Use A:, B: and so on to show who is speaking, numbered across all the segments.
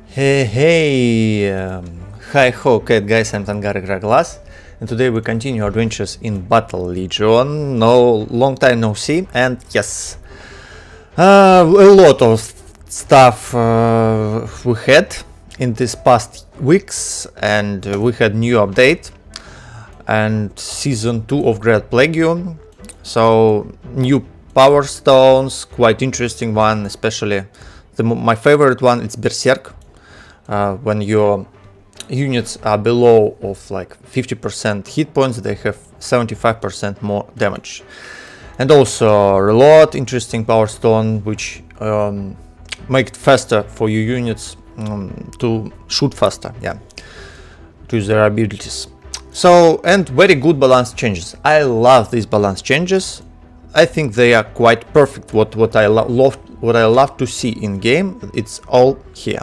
A: Hi ho cat guys, I'm Tangara Graglas, and today we continue our adventures in Battle Legion. Long time no see, and yes, a lot of stuff we had in these past weeks, and we had new update and season 2 of Great Plague. So new power stones, quite interesting one, especially my favorite one. It's Berserk. When your units are below of like 50% hit points, they have 75% more damage. And also reload, interesting power stone, which make it faster for your units to shoot faster, to use their abilities. So, and very good balance changes. I love these balance changes. I think they are quite perfect. What I love to see in game, it's all here.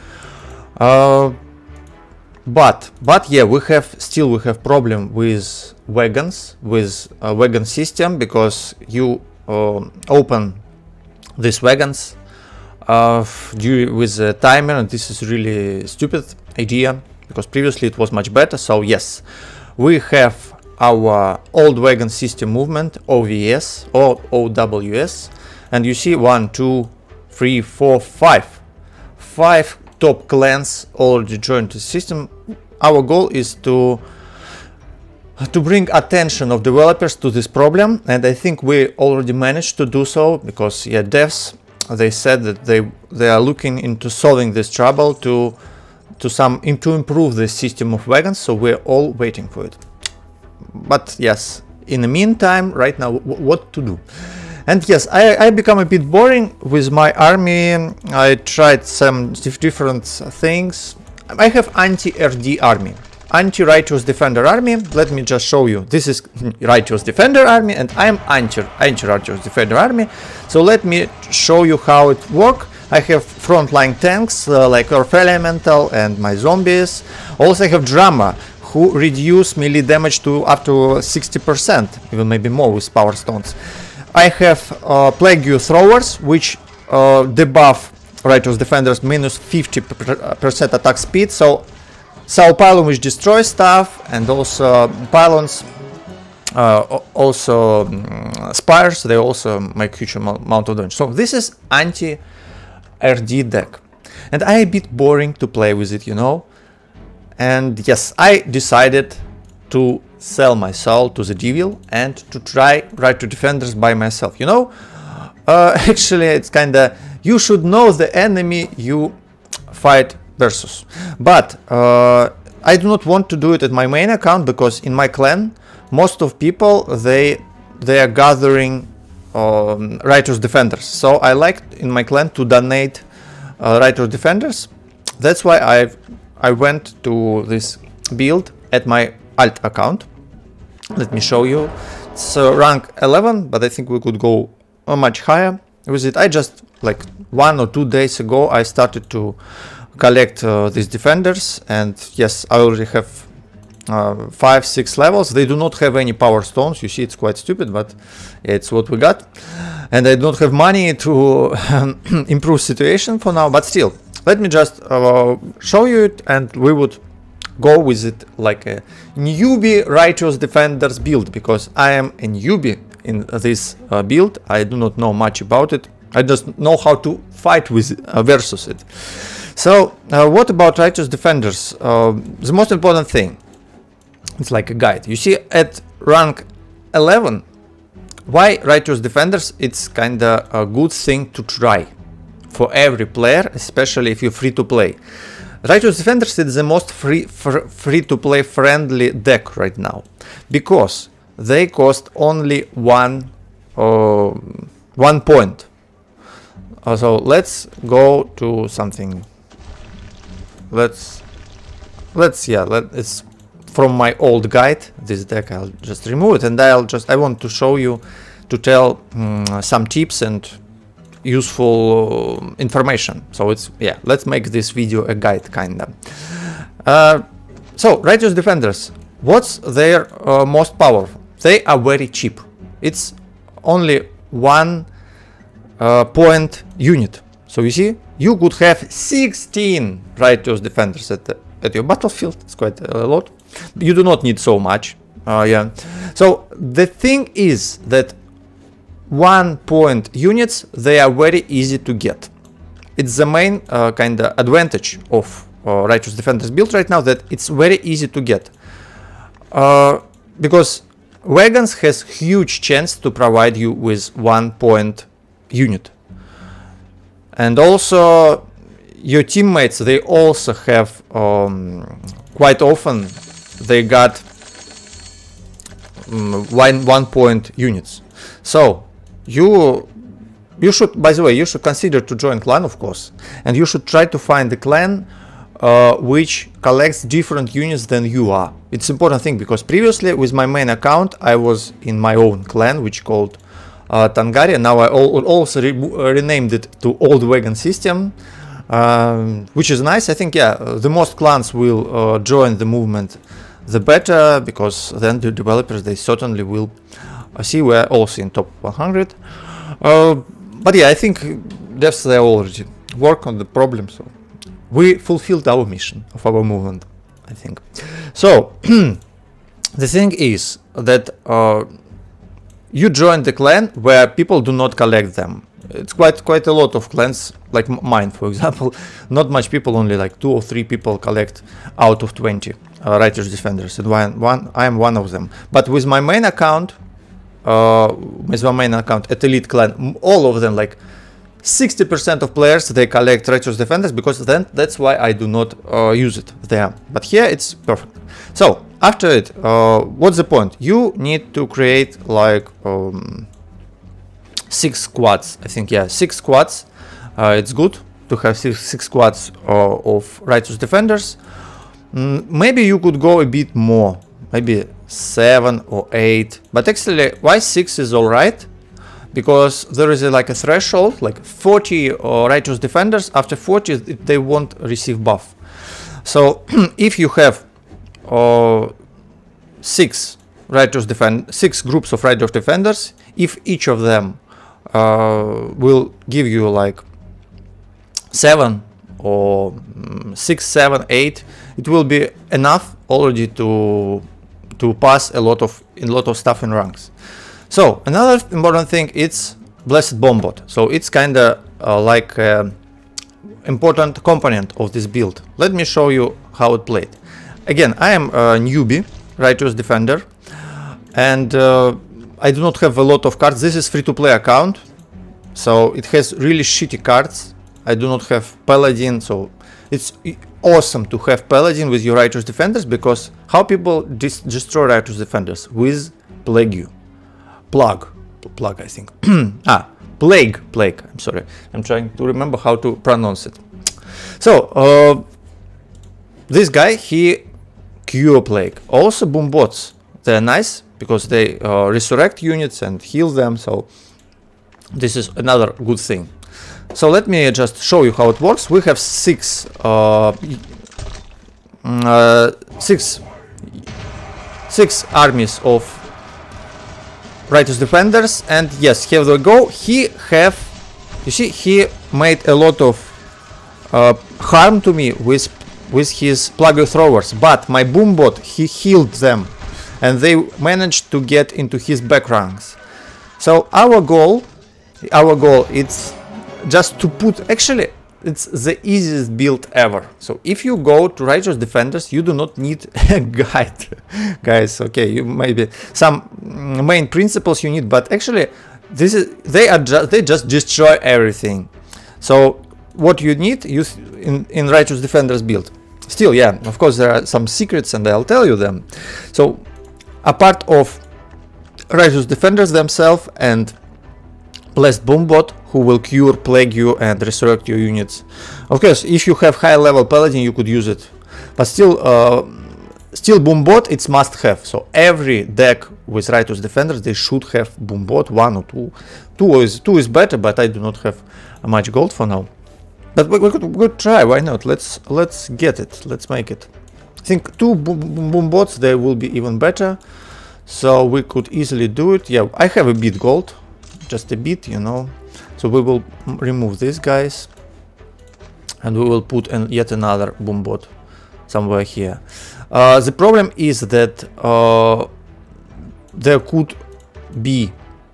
A: But yeah, we have problem with wagons, with wagon system, because you open these wagons with a timer, and this is really stupid idea, because previously it was much better. So yes, we have our old wagon system movement, OVS or OWS, and you see 1, 2, 3, 4, 5 top clans already joined the system. Our goal is to bring attention of developers to this problem, and I think we already managed to do so, because devs, they said that they are looking into solving this trouble to improve the system of wagons. So we're all waiting for it. But yes, in the meantime, right now, what to do? And yes, I become a bit boring with my army. I tried some different things. I have anti-RD army, anti-righteous defender army. Let me just show you. This is righteous defender army, and I'm anti-righteous defender army. So let me show you how it works. I have frontline tanks like Earth Elemental and my zombies. Also I have drama, who reduce melee damage to up to 60%, even maybe more with power stones. I have Plague Throwers, which debuff Righteous Defenders minus 50% attack speed. So Soul Pylon, which destroys stuff, and also Pylons, also Spires, they also make huge amount of damage. So this is anti-RD deck, and I a bit boring to play with it, you know. And yes, I decided to sell my soul to the devil and to try Righteous Defenders by myself, you know. Actually, it's kinda, you should know the enemy you fight versus. But I do not want to do it at my main account, because in my clan, most of people, they are gathering Righteous Defenders. So I like in my clan to donate Righteous Defenders. That's why I went to this build at my alt account. Let me show you. It's rank 11, but I think we could go much higher with it. I just, like 1 or 2 days ago, I started to collect these defenders, and yes, I already have 5, 6 levels. They do not have any power stones. You see, it's quite stupid, but it's what we got. And I don't have money to improve situation for now, but still, let me just show you it, and we would go with it like a newbie Righteous Defenders build, because I am a newbie in this build. I do not know much about it. I just know how to fight with versus it. So what about Righteous Defenders? The most important thing, it's like a guide. You see, at rank 11, why Righteous Defenders? It's kinda a good thing to try for every player, especially if you're free to play. Righteous Defenders is the most free to play friendly deck right now, because they cost only one point. So let's go to something. It's from my old guide. This deck, I'll just remove it, and I want to show you, to tell some tips and useful information. So it's, let's make this video a guide kinda. So Righteous Defenders, what's their most powerful? They are very cheap. It's only 1 point unit. So you see, you could have 16 righteous defenders at your battlefield. It's quite a lot. You do not need so much. Yeah. So the thing is that 1-point units, they are very easy to get. It's the main kind of advantage of Righteous Defenders build right now, that it's very easy to get. Because wagons has huge chance to provide you with 1-point unit. And also your teammates, they also have quite often they got 1-point units. So you should, by the way, you should consider to join clan, of course, and you should try to find the clan which collects different units than you are. It's important thing, because previously with my main account I was in my own clan which called Tangaria. Now I also renamed it to Old Wagon System, which is nice. I think, yeah, the most clans will join the movement, the better, because then the developers, they certainly will see we're also in top 100. But yeah, I think devs, they already work on the problem, so we fulfilled our mission of our movement, I think. So the thing is that you join the clan where people do not collect them. It's quite a lot of clans, like mine, for example. Not much people, only like 2 or 3 people collect out of 20 Righteous Defenders, and I am one of them. But with my main account, at Elite Clan, all of them, like 60% of players, they collect Righteous Defenders, because then that's why I do not use it there. But here it's perfect. So after it, what's the point? You need to create like 6 squads, I think. Yeah, 6 squads. It's good to have 6 squads of Righteous Defenders. Maybe you could go a bit more, maybe 7 or 8, but actually why 6 is alright, because there is like a threshold, like 40 Righteous Defenders. After 40 they won't receive buff. So if you have 6 groups of Righteous Defenders, if each of them will give you like 7 or 6, 7, 8, it will be enough already to pass a lot of stuff in ranks. So another important thing, it's Blessed Bombot. So it's kind of like important component of this build. Let me show you how it played. Again, I am a newbie Righteous Defender, and I do not have a lot of cards. This is free-to-play account, so it has really shitty cards. I do not have Paladin, so it's awesome to have Paladin with your Righteous Defenders, because how people destroy Righteous Defenders? With Plague, I think. Plague, I'm sorry. I'm trying to remember how to pronounce it. So, this guy, he cure Plague. Also Boombots, they're nice, because they resurrect units and heal them, so this is another good thing. So let me just show you how it works. We have 6 armies of Righteous Defenders, and yes, here we go. You see, he made a lot of harm to me with his Plague Throwers, but my Boombot, he healed them, and they managed to get into his back ranks. So our goal, it's just to put, actually it's the easiest build ever. So if you go to Righteous Defenders, you do not need a guide, guys. Okay, you maybe some main principles you need, but actually they just destroy everything. So what you need in Righteous Defenders build, still, yeah, of course there are some secrets, and I'll tell you them. So apart of Righteous Defenders themselves and Blessed Boombot, who will cure, plague you, and resurrect your units. Of course, if you have high level Paladin, you could use it, but still Boombot, it's must have. So every deck with Righteous Defenders, they should have Boombot, 1 or 2. 2 is better, but I do not have much gold for now. But we could try. Why not? Let's get it. Let's make it. I think 2 Boombots, they will be even better. So we could easily do it. Yeah, I have a bit gold. Just a bit, you know, so we will remove these guys. and we will put yet another boom bot somewhere here. The problem is that there could be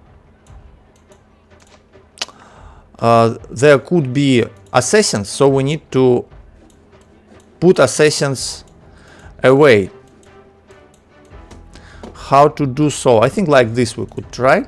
A: assassins, so we need to put assassins away. How to do so? I think like this we could try.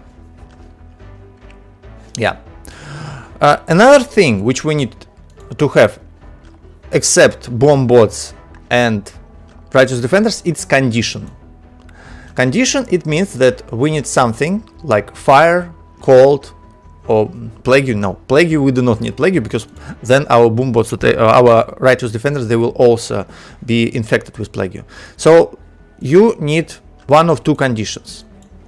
A: Yeah. Another thing which we need to have, except bomb bots and righteous defenders, it's condition. Condition, it means that we need something like fire, cold, or plague you. No, plague you we do not need plague you, because then our boom bots, our righteous defenders, they will also be infected with plague you. So you need one of two conditions.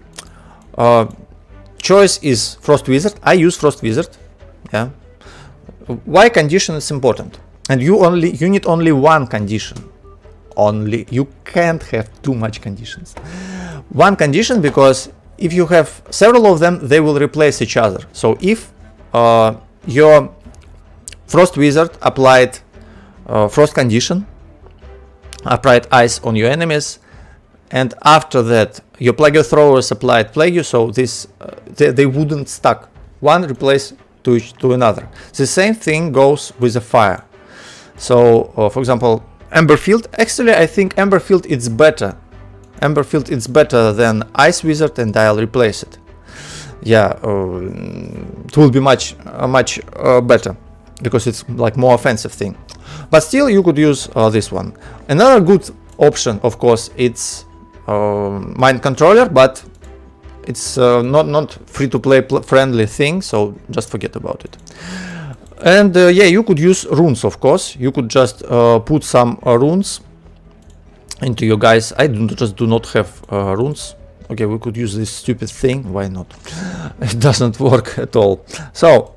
A: Choice is Frost Wizard. I use Frost Wizard. Yeah. Why condition is important? And you need only one condition. Only. You can't have too much conditions. One condition, because if you have several of them, they will replace each other. So if your Frost Wizard applied Frost condition, applied ice on your enemies, and after that your Plague Throwers applied Plague, so this they wouldn't stack. One replace to another. The same thing goes with the fire. So for example, Emberfield. Actually, I think Emberfield is better. Emberfield is better than Ice Wizard, and I'll replace it. Yeah, it will be much better, because it's like more offensive thing. But still, you could use this one. Another good option, of course, it's Mind Controller, but it's not free-to-play friendly thing, so just forget about it. And yeah, you could use runes, of course. You could just put some runes into your guys. I just do not have runes. Okay, we could use this stupid thing. Why not? It doesn't work at all. So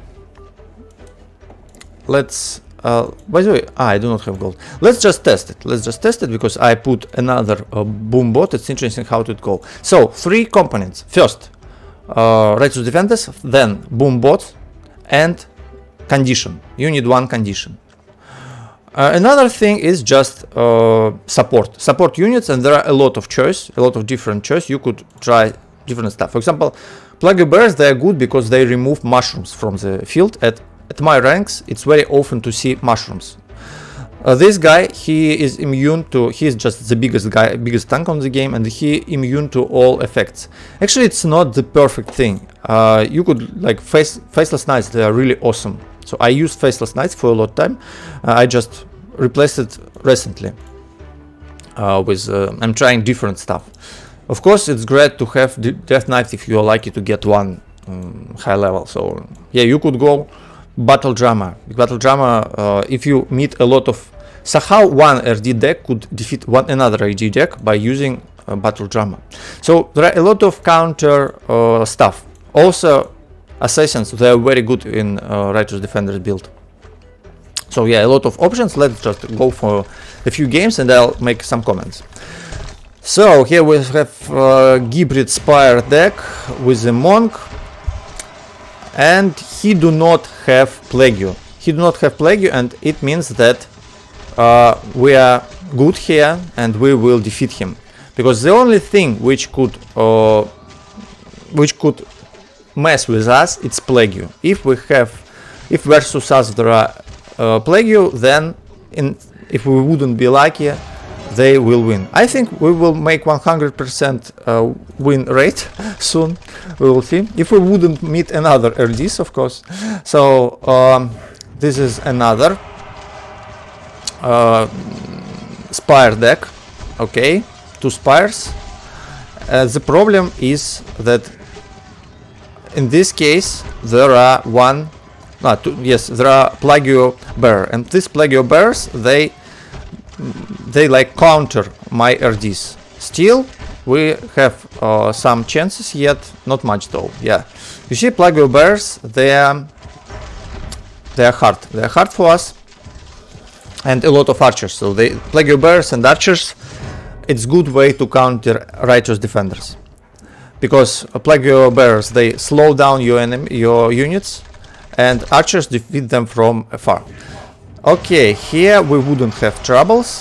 A: let's by the way, I do not have gold. Let's just test it. Let's just test it, because I put another boom bot. It's interesting how it go. So 3 components. First, righteous defenders, then boom bot, and condition. You need one condition. Another thing is just support units, and there are a lot of choice, a lot of different choice. You could try different stuff. For example, Plague Bears, they are good because they remove mushrooms from the field. At my ranks, it's very often to see mushrooms. This guy, he is immune to, he is just the biggest guy, biggest tank on the game, and he immune to all effects. Actually, it's not the perfect thing. You could like Faceless Knights, they are really awesome. So I used Faceless Knights for a lot of time. I just replaced it recently with, I'm trying different stuff. Of course, it's great to have Death Knight if you are lucky to get one high level. So yeah, you could go Battle Drama. Battle Drama, if you meet a lot of... So how one RD deck could defeat another RD deck by using Battle Drama. So there are a lot of counter stuff. Also, Assassins, they are very good in Righteous Defenders build. So yeah, a lot of options. Let's just go for a few games and I'll make some comments. So here we have Gibrid Spire deck with the Monk. And he do not have Plague. He do not have Plague, and it means that we are good here and we will defeat him. Because the only thing which could mess with us, it's Plague. If versus us there are Plague, then if we wouldn't be lucky, they will win. I think we will make 100% win rate soon. We will see. If we wouldn't meet another RDs, of course. So this is another Spire deck. Okay, 2 Spires. The problem is that in this case there are there are Plague Bear, and these Plague Bears, they like counter my RDs. Still, we have some chances yet, not much though. Yeah, you see, Plague Bears, they are hard. They are hard for us, and a lot of archers. So Plague Bears and archers, it's good way to counter Righteous Defenders, because Plague Bears, they slow down your units, and archers defeat them from afar. Okay, here we wouldn't have troubles.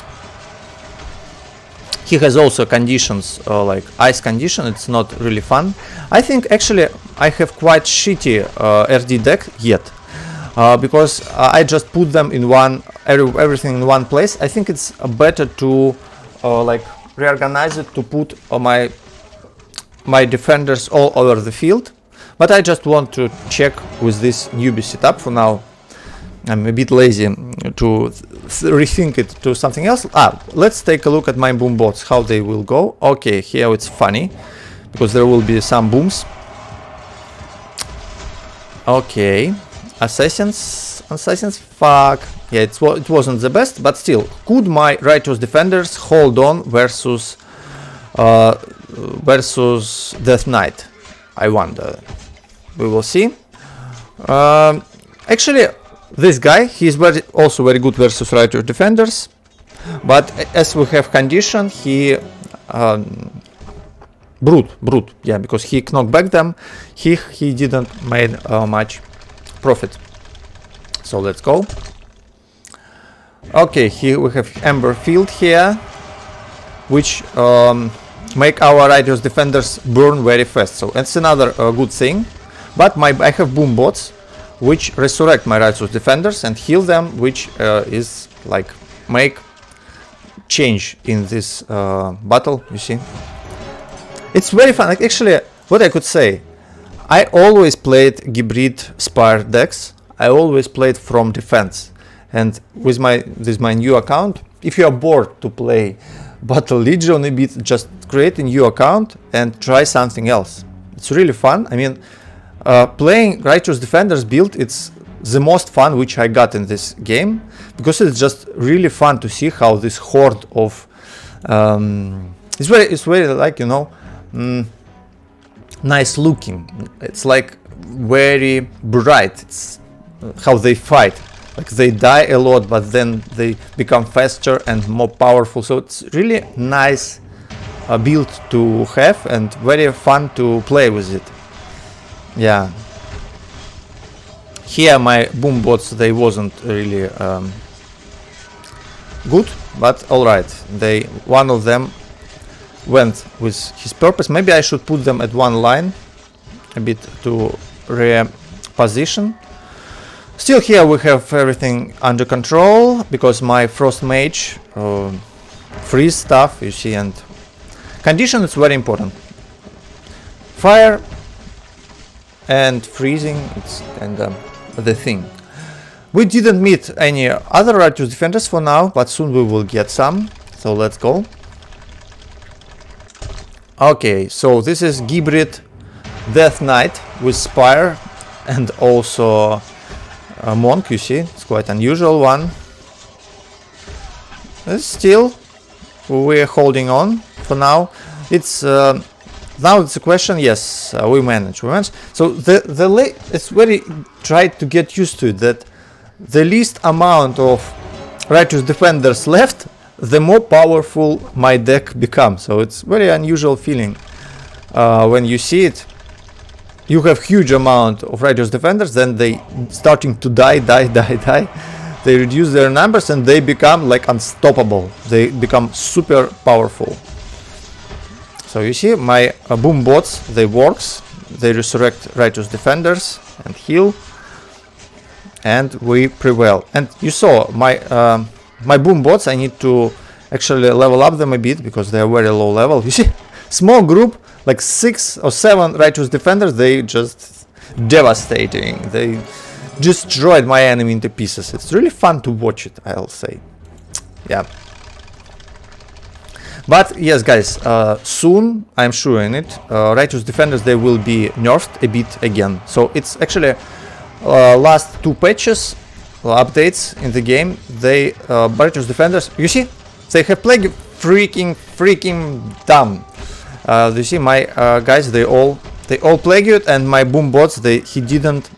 A: He has also conditions like ice condition. It's not really fun. I think actually I have quite shitty RD deck yet, because I just put them in everything in one place. I think it's better to like reorganize it, to put my defenders all over the field. But I just want to check with this newbie setup for now. I'm a bit lazy to rethink it to something else. Let's take a look at my boom bots, how they will go. Okay, here it's funny, because there will be some booms. Okay, assassins, fuck. Yeah, it wasn't the best, but still, could my righteous defenders hold on versus Death Knight? I wonder. We will see. Actually, this guy, he's also very good versus righteous defenders, but as we have condition, he brute, yeah, because he knocked back them, he didn't made much profit. So let's go. Okay, here we have Ember Field here, which make our righteous defenders burn very fast. So that's another good thing. But I have boom bots, which resurrect my righteous defenders and heal them, which is like make change in this battle. You see, it's very fun. Like, actually, what I could say, I always played hybrid Spire decks. I always played from defense, and with my new account, if you are bored to play Battle Legion a bit, just create a new account and try something else. It's really fun. I mean, playing Righteous Defenders build, it's the most fun which I got in this game, because it's just really fun to see how this horde of it's very like, you know, nice looking. It's like very bright. It's how they fight. Like they die a lot, but then they become faster and more powerful. So it's really nice build to have and very fun to play with it. Yeah. Here my boom bots, they wasn't really good, but alright. One of them went with his purpose. Maybe I should put them at one line a bit to reposition. Still here we have everything under control, because my Frost Mage freeze stuff, you see, and condition is very important. Fire and freezing, it's kind of the thing. We didn't meet any other Righteous Defenders for now, but soon we will get some, so let's go. Okay, so this is hybrid Death Knight with Spire and also Monk, you see, it's quite unusual one. Still, we're holding on for now. It's now it's a question. Yes, we manage. So it's very try to get used to it, that the least amount of Righteous Defenders left, the more powerful my deck becomes. So it's very unusual feeling when you see it. You have huge amount of Righteous Defenders, then they starting to die. They reduce their numbers and they become like unstoppable. They become super powerful. So you see, my boom bots, they works. They resurrect Righteous Defenders and heal, and we prevail. And you saw my my boom bots. I need to actually level up them a bit because they are very low level. You see, small group. Like 6 or 7 Righteous Defenders, they just devastating. They destroyed my enemy into pieces. It's really fun to watch it, I'll say. Yeah. But yes, guys, soon, I'm sure in it, Righteous Defenders, they will be nerfed a bit again. So it's actually last 2 patches, updates in the game. They Righteous Defenders, you see, they have played freaking dumb. You see, my guys, they all plague it, and my boom bots, he didn't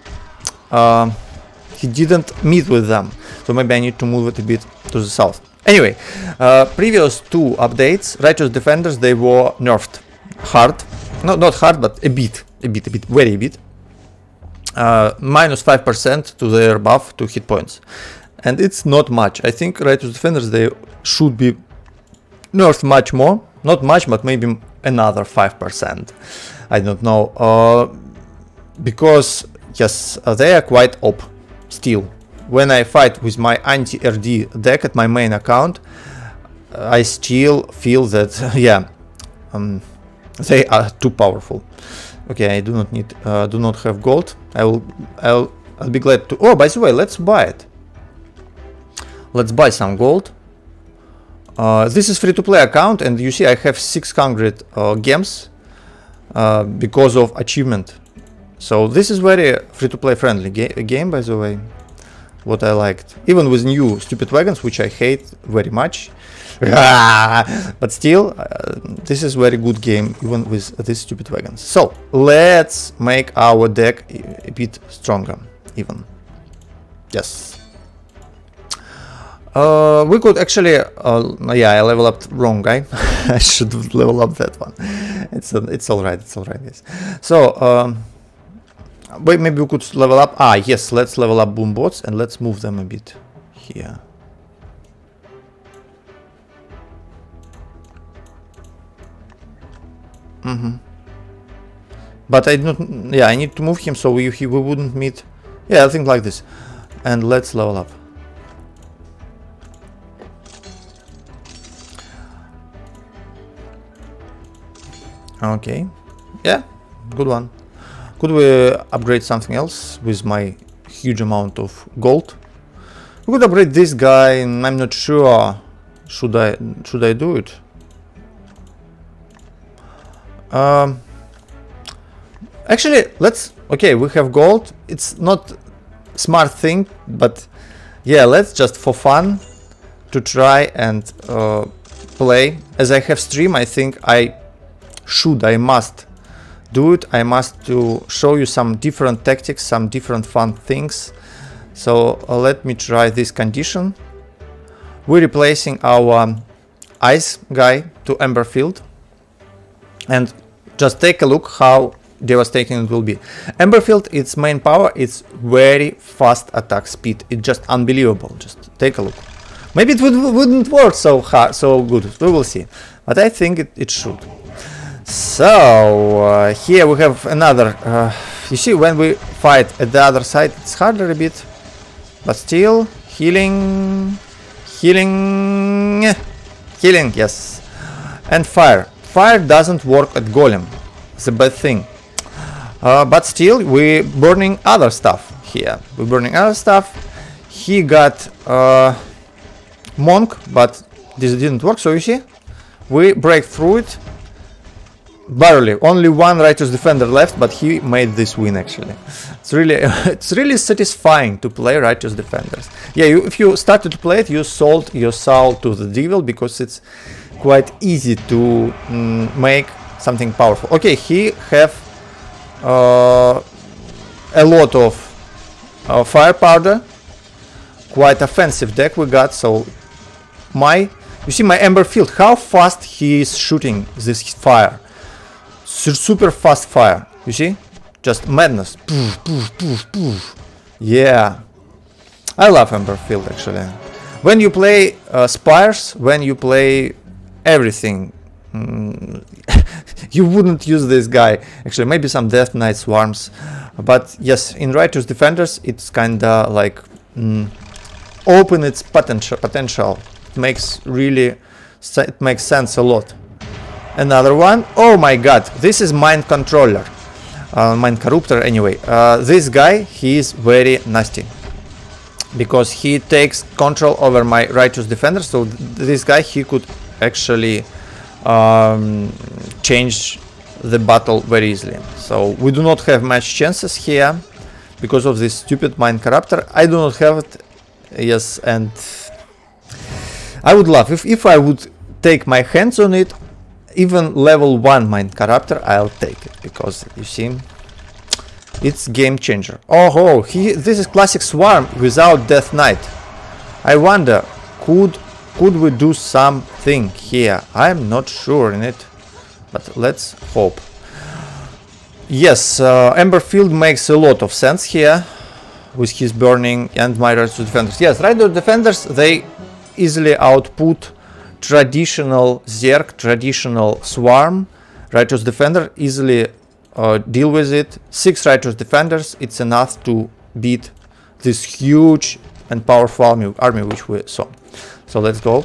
A: meet with them. So maybe I need to move it a bit to the south. Anyway, previous 2 updates, Righteous Defenders, they were nerfed hard. No, not hard, but a bit, very bit. Minus 5% to their buff to hit points. and it's not much. I think Righteous Defenders, they should be nerfed much more. Not much, but maybe another 5%. I don't know. Because, yes, they are quite OP still. When I fight with my anti-RD deck at my main account, I still feel that, yeah, they are too powerful. Okay, I do not need, do not have gold. I'll be glad to. Oh, by the way, let's buy it. Let's buy some gold. This is free-to-play account, and you see I have 600 gems because of achievement. So this is very free-to-play friendly game, by the way. What I liked, even with new stupid wagons, which I hate very much. But still, this is very good game, even with these stupid wagons. So let's make our deck a bit stronger, even. Yes. We could actually, yeah, I level up wrong guy. I should level up that one. It's all right. It's all right, guys. So wait, maybe we could level up. Ah, yes, let's level up boom bots and let's move them a bit here. But I don't. Yeah, I need to move him so we wouldn't meet. Yeah, I think like this. And let's level up. Okay. Yeah, good one. Could we upgrade something else with my huge amount of gold? We could upgrade this guy, and I'm not sure. Should I do it? Actually, let's. Okay, we have gold. It's not smart thing, but yeah, let's just for fun to try and play. As I have stream, I think I must do it. I must to show you some different tactics, some different fun things. So let me try this condition. We're replacing our ice guy to Emberfield, and just take a look how devastating it will be. Emberfield, its main power, it's very fast attack speed. It's just unbelievable. Just take a look. Maybe it wouldn't work so good. We will see, but I think it should. So here we have another. You see, when we fight at the other side, it's harder a bit, but still healing. Yes, and fire. Fire doesn't work at golem. It's a bad thing. But still, we're burning other stuff here. We're burning other stuff. He got monk, but this didn't work. So you see, we break through it. Barely, only one righteous defender left, but he made this win. Actually, it's really satisfying to play righteous defenders. Yeah, if you started to play it, you sold your soul to the devil because it's quite easy to make something powerful. Okay, he have a lot of fire powder, quite offensive deck we got. So you see my Emberfield, how fast he is shooting this fire. Super fast fire, you see? Just madness. Poof, poof, poof, poof. Yeah. I love Emberfield actually. When you play Spires, when you play everything, you wouldn't use this guy. Actually, maybe some Death Knight Swarms. But yes, in Righteous Defenders, it's kinda like open its potential. It makes sense a lot. Another one. Oh my god, this is Mind Controller. Mind Corruptor anyway. This guy, he is very nasty. Because he takes control over my Righteous Defender. So this guy, he could actually change the battle very easily. So we do not have much chances here. Because of this stupid Mind Corruptor. I do not have it. Yes, and I would love if I would take my hands on it. Even level 1 Mind Corruptor, I'll take it, because you see, it's game changer. Oh, this is classic Swarm without Death Knight. I wonder, could we do something here? I'm not sure in it, but let's hope. Yes, Emberfield makes a lot of sense here. with his burning and my Righteous Defenders. Yes, Righteous Defenders, they easily output traditional Zerg, traditional Swarm. Righteous Defender easily deal with it. 6 Righteous Defenders, it's enough to beat this huge and powerful army which we saw. So let's go.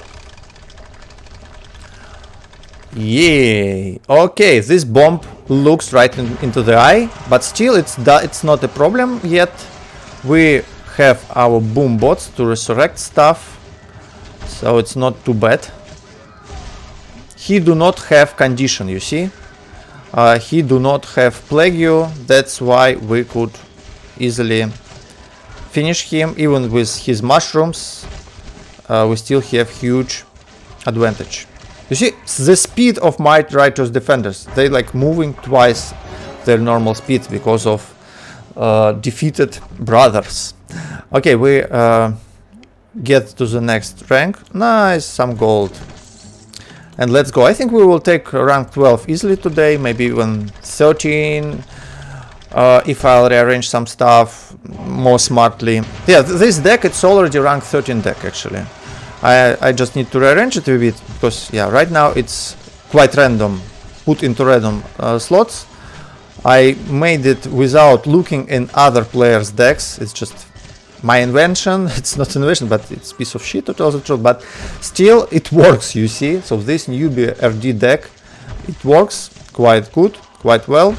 A: Yay! Okay, this bomb looks right into the eye, but still it's not a problem yet. We have our boom bots to resurrect stuff, so it's not too bad. He do not have condition, you see. He do not have plague you, that's why we could easily finish him. Even with his mushrooms, we still have huge advantage. You see, the speed of my Righteous Defenders, they like moving twice their normal speed because of defeated brothers. Okay, we get to the next rank. Nice, some gold. And let's go. I think we will take rank 12 easily today, maybe even 13. If I'll rearrange some stuff more smartly. Yeah, this deck, it's already rank 13 deck actually. I just need to rearrange it a bit, because yeah, right now it's quite random, put into random slots. I made it without looking in other players' decks. It's just my invention. It's not invention, but it's a piece of shit to tell the truth, but still it works, you see. So this newbie RD deck, it works quite good, quite well,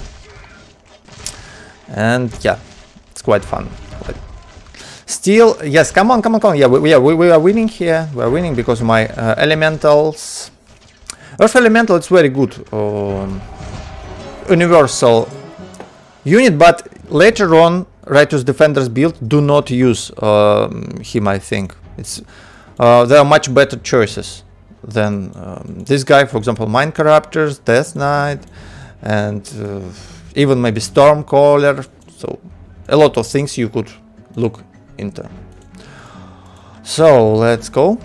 A: and yeah, it's quite fun. Still, yes, come on. Yeah, we are winning here. We are winning because of my elementals. Earth elemental, it's very good universal unit, but later on, Righteous Defenders build do not use him. I think it's there are much better choices than this guy. For example, Mind Corruptors, Death Knight, and even maybe Stormcaller. So a lot of things you could look into. So let's go.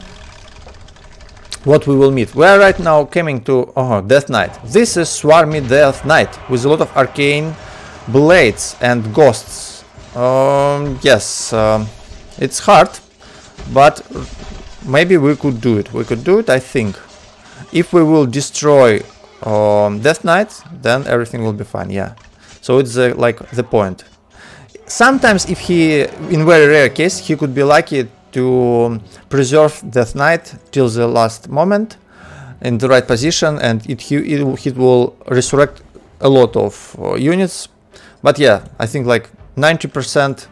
A: What we will meet. We are right now coming to Death Knight. This is Swarmy Death Knight with a lot of arcane blades and ghosts. Yes, it's hard, but maybe we could do it. We could do it, I think. If we will destroy Death Knight, then everything will be fine. Yeah. So it's like the point. Sometimes, if he, in very rare case, he could be lucky to preserve Death Knight till the last moment in the right position, and it will resurrect a lot of units. But yeah, I think like 90%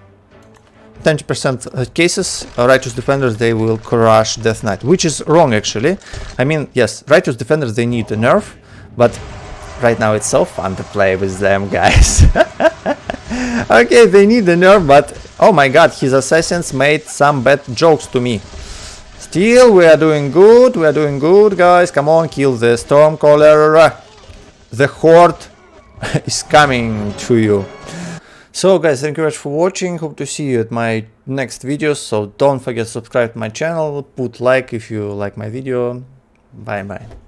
A: cases, Righteous Defenders, they will crush Death Knight, which is wrong actually. I mean, yes, Righteous Defenders, they need a nerf, but right now it's so fun to play with them, guys. Okay, they need a nerf, but oh my god, his assassins made some bad jokes to me. Still, we are doing good, guys. Come on, kill the Stormcaller. The Horde is coming to you. So guys, thank you very much for watching. Hope to see you at my next videos. So don't forget to subscribe to my channel, put like if you like my video. Bye bye.